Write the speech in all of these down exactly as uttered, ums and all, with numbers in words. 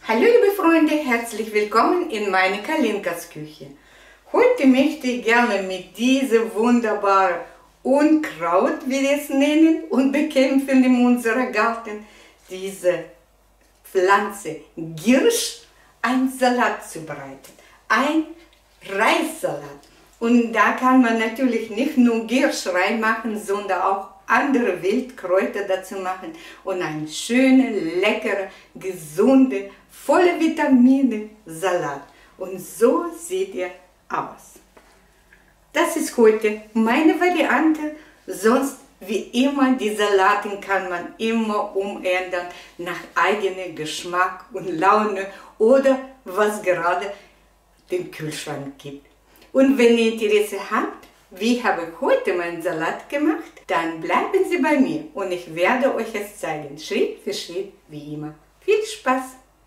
Hallo liebe Freunde, herzlich willkommen in meiner Kalinkas Küche. Heute möchte ich gerne mit diesem wunderbaren Unkraut, wie wir es nennen, und bekämpfen in unserem Garten, diese Pflanze Giersch, einen Salat zubereiten. Ein Reissalat. Und da kann man natürlich nicht nur Giersch reinmachen, sondern auch andere Wildkräuter dazu machen und einen schönen, leckeren, gesunden, voller Vitamine Salat. Und so sieht er aus. Das ist heute meine Variante. Sonst, wie immer, die Salaten kann man immer umändern nach eigenem Geschmack und Laune oder was gerade den Kühlschrank gibt. Und wenn ihr Interesse habt, wie habe ich heute meinen Salat gemacht, dann bleiben Sie bei mir und ich werde euch es zeigen, Schritt für Schritt, wie immer. Viel Spaß!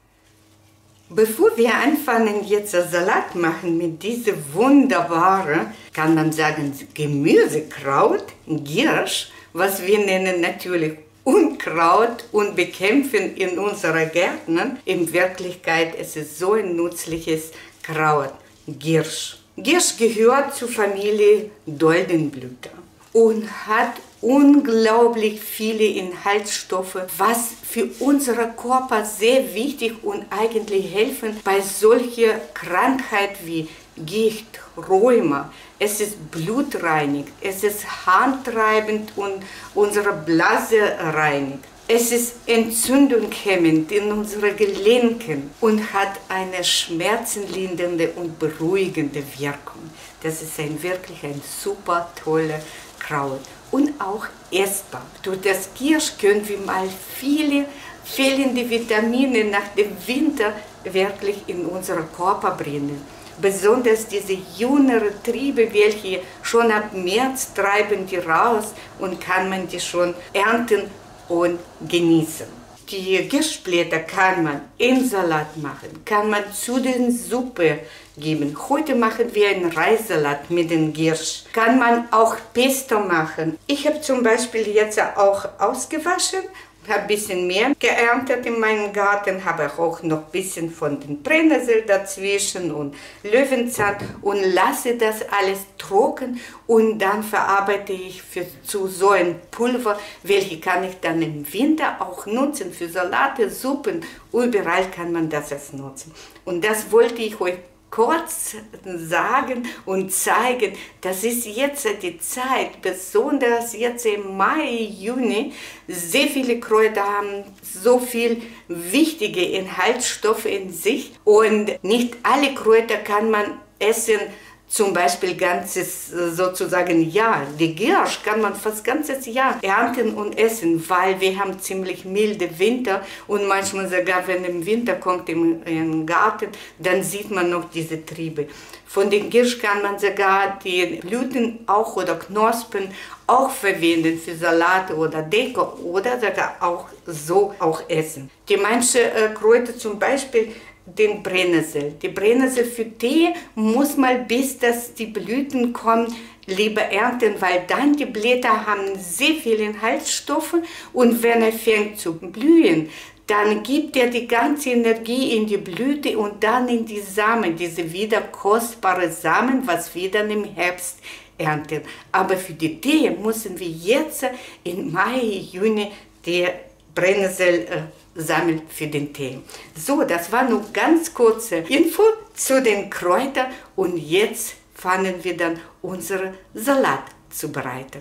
Bevor wir anfangen, jetzt einen Salat machen mit diesem wunderbaren, kann man sagen, Gemüsekraut, Giersch, was wir nennen natürlich Unkraut und bekämpfen in unseren Gärten. In Wirklichkeit ist es so ein nützliches Kraut, Giersch. Giersch gehört zur Familie Doldenblüter und hat unglaublich viele Inhaltsstoffe, was für unseren Körper sehr wichtig und eigentlich helfen bei solchen Krankheiten wie Gicht, Rheuma. Es ist blutreinigend, es ist harntreibend und unsere Blase reinigt. Es ist entzündungshemmend in unseren Gelenken und hat eine schmerzenlindernde und beruhigende Wirkung. Das ist ein, wirklich ein super toller Kraut und auch essbar. Durch das Giersch können wir mal viele fehlende Vitamine nach dem Winter wirklich in unseren Körper bringen. Besonders diese jüngeren Triebe, welche schon ab März treiben die raus und kann man die schon ernten und genießen. Die Gierschblätter kann man in Salat machen, kann man zu den Suppe geben. Heute machen wir einen Reissalat mit dem Giersch. Kann man auch Pesto machen. Ich habe zum Beispiel jetzt auch ausgewaschen, habe ein bisschen mehr geerntet in meinem Garten, habe auch noch ein bisschen von den Brennnessel dazwischen und Löwenzahn und lasse das alles trocken und dann verarbeite ich für, zu so ein Pulver, welche kann ich dann im Winter auch nutzen für Salate, Suppen, überall kann man das jetzt nutzen. Und das wollte ich euch kurz sagen und zeigen, das ist jetzt die Zeit, besonders jetzt im Mai, Juni, sehr viele Kräuter haben so viel wichtige Inhaltsstoffe in sich und nicht alle Kräuter kann man essen, zum Beispiel ganzes sozusagen Jahr. Die Giersch kann man fast ganzes Jahr ernten und essen, weil wir haben ziemlich milde Winter und manchmal sogar, wenn im Winter kommt im, im Garten, dann sieht man noch diese Triebe. Von den Giersch kann man sogar die Blüten auch oder Knospen auch verwenden für Salate oder Deko oder sogar auch so auch essen. Die manche äh, Kräuter zum Beispiel den Brennnessel. Die Brennnessel für Tee muss man, bis das die Blüten kommen, lieber ernten, weil dann die Blätter haben sehr viele Inhaltsstoffe und wenn er fängt zu blühen, dann gibt er die ganze Energie in die Blüte und dann in die Samen, diese wieder kostbare Samen, was wir dann im Herbst ernten. Aber für die Tee müssen wir jetzt im Mai, Juni die Brennnessel äh, sammeln für den Tee. So, das war nur ganz kurze Info zu den Kräutern und jetzt fangen wir dann unseren Salat zu bereiten.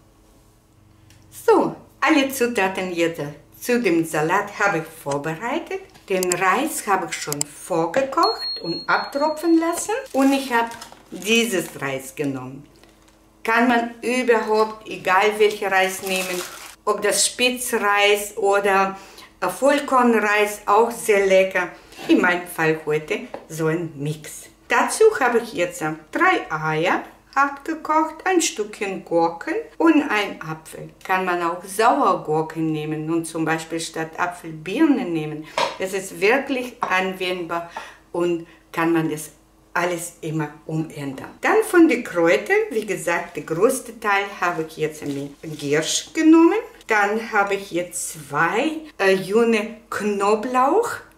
So, alle Zutaten jetzt zu dem Salat habe ich vorbereitet. Den Reis habe ich schon vorgekocht und abtropfen lassen und ich habe dieses Reis genommen. Kann man überhaupt, egal welchen Reis nehmen, ob das Spitzreis oder Vollkornreis, auch sehr lecker. In meinem Fall heute so ein Mix. Dazu habe ich jetzt drei Eier hart gekocht, ein Stückchen Gurken und ein Apfel. Kann man auch Sauergurken nehmen und zum Beispiel statt Apfel Birnen nehmen. Es ist wirklich anwendbar und kann man es alles immer umändern. Dann von den Kräutern, wie gesagt, der größte Teil habe ich jetzt mit Giersch genommen. Dann habe ich jetzt zwei äh, junge Knoblauch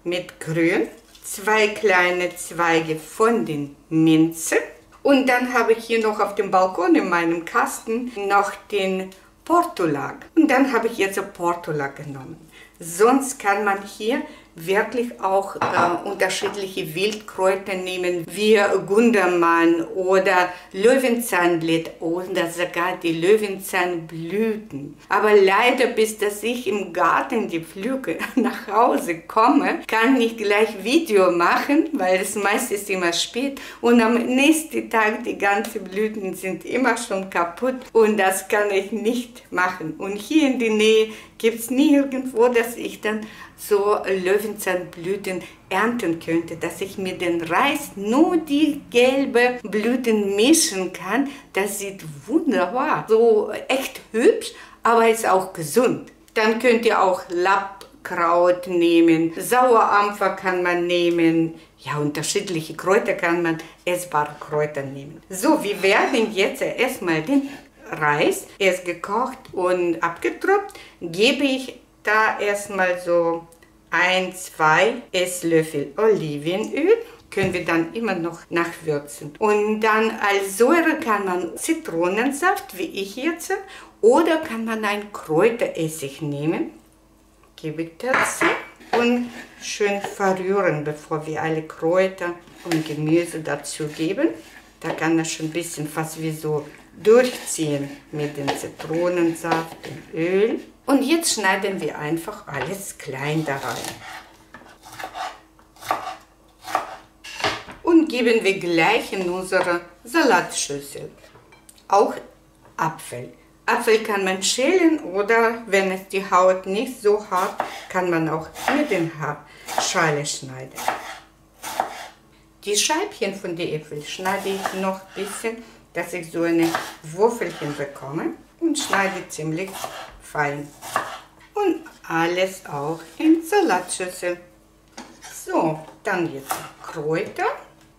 mit Grün, zwei kleine Zweige von den Minze und dann habe ich hier noch auf dem Balkon in meinem Kasten noch den Portulak. Und dann habe ich jetzt Portulak genommen. Sonst kann man hier wirklich auch äh, unterschiedliche Wildkräuter nehmen, wie Gundermann oder Löwenzahnblatt oder sogar die Löwenzahnblüten. Aber leider, bis dass ich im Garten die pflücke, nach Hause komme, kann ich gleich Video machen, weil es meistens immer spät und am nächsten Tag die ganzen Blüten sind immer schon kaputt und das kann ich nicht machen. Und hier in der Nähe gibt es nirgendwo, dass ich dann so Löwenzahnblüten ernten könnte, dass ich mit den Reis nur die gelben Blüten mischen kann. Das sieht wunderbar, so echt hübsch, aber ist auch gesund. Dann könnt ihr auch Lappkraut nehmen, Sauerampfer kann man nehmen, ja, unterschiedliche Kräuter kann man, essbare Kräuter nehmen. So, wir werden jetzt erstmal den Reis, erst gekocht und abgetropft, gebe ich da erstmal so ein, zwei Esslöffel Olivenöl. Können wir dann immer noch nachwürzen. Und dann als Säure kann man Zitronensaft, wie ich jetzt, oder kann man einen Kräuteressig nehmen. Gebe ich dazu und schön verrühren, bevor wir alle Kräuter und Gemüse dazu geben. Da kann das schon ein bisschen fast wie so durchziehen mit dem Zitronensaft und Öl. Und jetzt schneiden wir einfach alles klein da rein. Und geben wir gleich in unsere Salatschüssel auch Apfel. Apfel kann man schälen oder wenn es die Haut nicht so hat, kann man auch mit den Schale schneiden. Die Scheibchen von den Äpfeln schneide ich noch ein bisschen, dass ich so eine Würfelchen bekomme und schneide ziemlich fein. Und alles auch in Salatschüssel. So, dann jetzt Kräuter.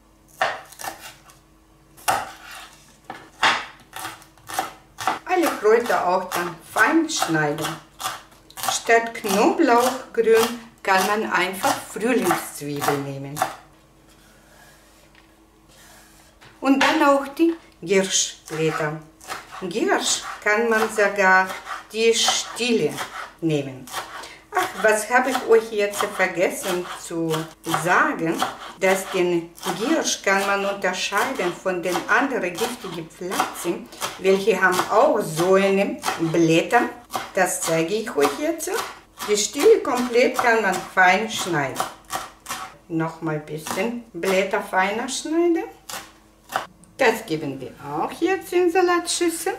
Alle Kräuter auch dann fein schneiden. Statt Knoblauchgrün kann man einfach Frühlingszwiebeln nehmen. Und dann auch die Girschblätter. Girsch kann man sogar die Stiele nehmen. Ach, was habe ich euch jetzt vergessen zu sagen, dass den Girsch kann man unterscheiden von den anderen giftigen Pflanzen, welche haben auch so eine Blätter. Das zeige ich euch jetzt. Die Stiele komplett kann man fein schneiden. Nochmal ein bisschen Blätter feiner schneiden. Das geben wir auch jetzt in Salatschüssel.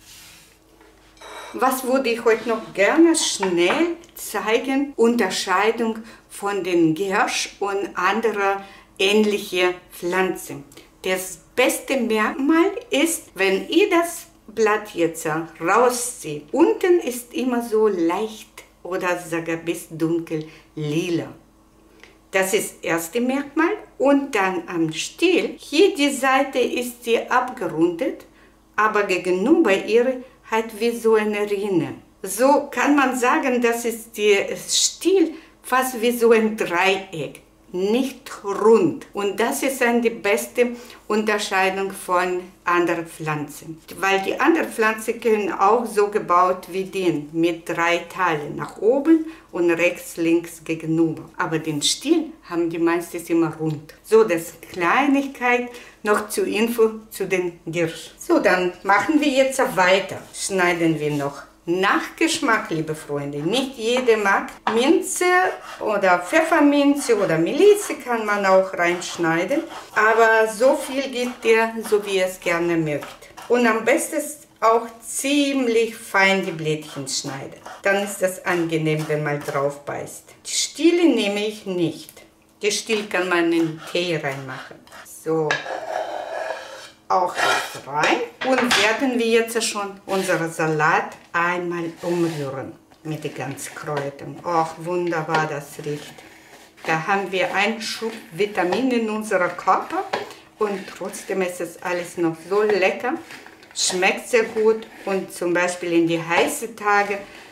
Was würde ich euch noch gerne schnell zeigen? Unterscheidung von den Girsch und anderen ähnlichen Pflanzen. Das beste Merkmal ist, wenn ihr das Blatt jetzt rauszieht. Unten ist immer so leicht oder sogar bis dunkel lila. Das ist das erste Merkmal. Und dann am Stiel, hier die Seite ist sie abgerundet, aber gegenüber ihr hat wie so eine Rinne. So kann man sagen, das ist der Stiel fast wie so ein Dreieck, nicht rund. Und das ist dann die beste Unterscheidung von anderen Pflanzen. Weil die anderen Pflanzen können auch so gebaut wie den, mit drei Teilen, nach oben und rechts, links gegenüber. Aber den Stiel haben die meistens immer rund. So, das Kleinigkeit noch zur Info zu den Girsch. So, dann machen wir jetzt weiter. Schneiden wir noch nach Geschmack, liebe Freunde. Nicht jeder mag Minze oder Pfefferminze oder Melisse kann man auch reinschneiden. Aber so viel gibt ihr, so wie ihr es gerne mögt. Und am besten ist auch ziemlich fein die Blättchen schneiden. Dann ist das angenehm, wenn man drauf beißt. Die Stiele nehme ich nicht. Die Stiel kann man in den Tee reinmachen. So. Auch rein und werden wir jetzt schon unseren Salat einmal umrühren mit den ganzen Kräutern. Ach, wunderbar das riecht. Da haben wir einen Schub Vitamine in unserem Körper und trotzdem ist es alles noch so lecker. Schmeckt sehr gut und zum Beispiel in die heißen Tage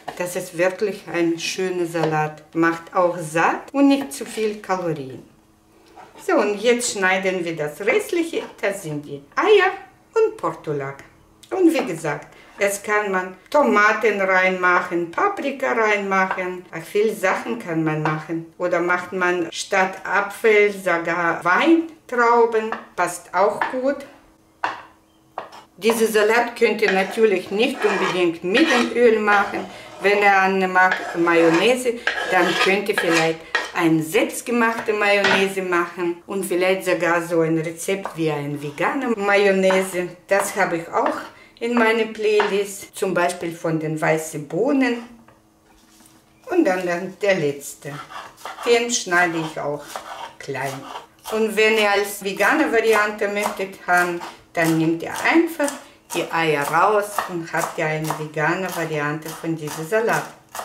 Das ist wirklich ein schöner Salat. Macht auch satt und nicht zu viel Kalorien. So, und jetzt schneiden wir das Restliche. Das sind die Eier und Portulak. Und wie gesagt, es kann man Tomaten reinmachen, Paprika reinmachen. Viele Sachen kann man machen. Oder macht man statt Apfel sogar Weintrauben. Passt auch gut. Diesen Salat könnt ihr natürlich nicht unbedingt mit dem Öl machen. Wenn ihr eine mag Mayonnaise, dann könnt ihr vielleicht eine selbstgemachte Mayonnaise machen und vielleicht sogar so ein Rezept wie eine vegane Mayonnaise. Das habe ich auch in meiner Playlist, zum Beispiel von den weißen Bohnen. Und dann, dann der letzte. Den schneide ich auch klein. Und wenn ihr als vegane Variante möchtet haben, dann nehmt ihr einfach die Eier raus und habt ihr eine vegane Variante von diesem Salat.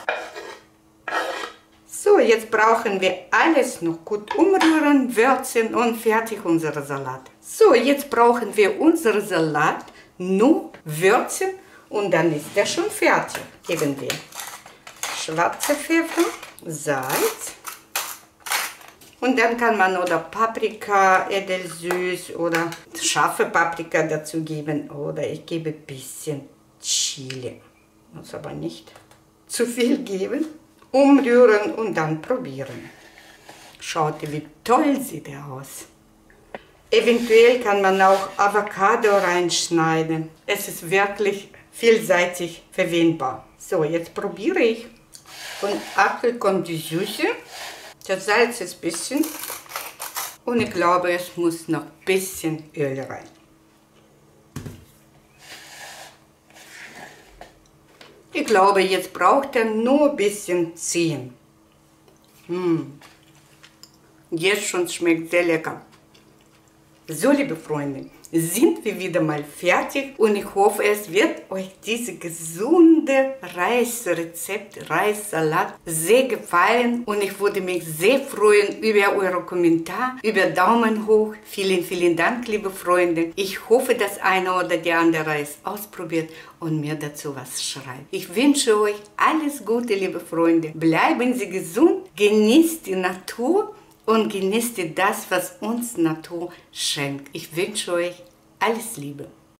So, jetzt brauchen wir alles noch gut umrühren, würzen und fertig unser Salat. So, jetzt brauchen wir unseren Salat nur würzen und dann ist der schon fertig. Geben wir schwarze Pfeffer, Salz und dann kann man oder Paprika, edelsüß oder scharfe Paprika dazu geben oder ich gebe ein bisschen Chili. Muss aber nicht zu viel geben. Umrühren und dann probieren. Schaut, wie toll sieht er aus. Eventuell kann man auch Avocado reinschneiden. Es ist wirklich vielseitig verwendbar. So, jetzt probiere ich. Von Apfel kommt die Süße. Das Salz ist ein bisschen. Und ich glaube, es muss noch ein bisschen Öl rein. Ich glaube, jetzt braucht er nur ein bisschen ziehen. Hm. Jetzt schon schmeckt sehr lecker. So, liebe Freunde, sind wir wieder mal fertig und ich hoffe, es wird euch dieses gesunde Reisrezept, Reissalat sehr gefallen und ich würde mich sehr freuen über eure Kommentare, über Daumen hoch. Vielen, vielen Dank, liebe Freunde. Ich hoffe, dass einer oder die andere es ausprobiert und mir dazu was schreibt. Ich wünsche euch alles Gute, liebe Freunde. Bleiben Sie gesund, genießt die Natur und genießt das, was uns Natur schenkt. Ich wünsche euch alles Liebe.